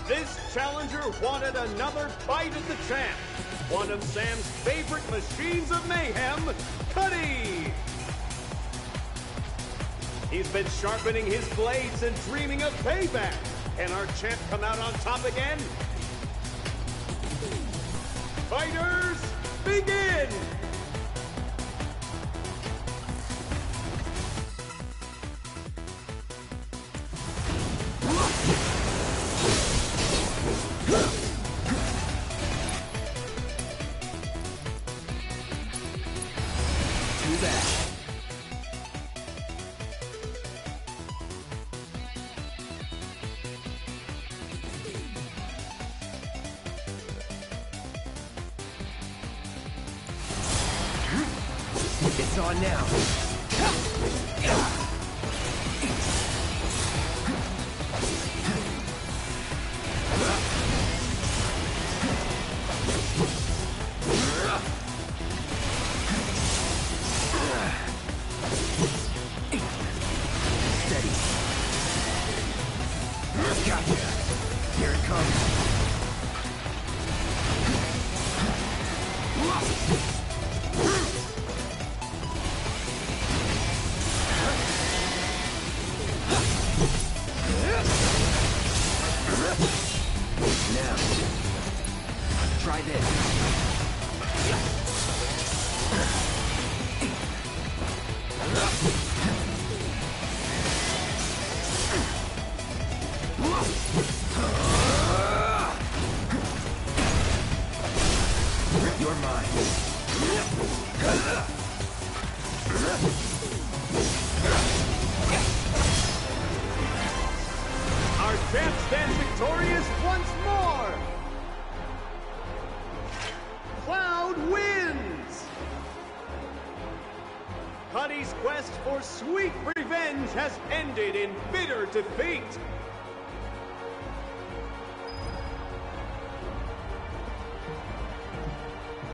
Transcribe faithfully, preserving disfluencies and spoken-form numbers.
This challenger wanted another bite at the champ. One of Sam's favorite machines of mayhem, Cuddy! He's been sharpening his blades and dreaming of payback. Can our champ come out on top again? Fighters, begin! It's on now. Steady. Gotcha. Here it comes. Now, try this. You're mine. Our champ stands victorious once more! Cloud wins! Cuddy's quest for sweet revenge has ended in bitter defeat.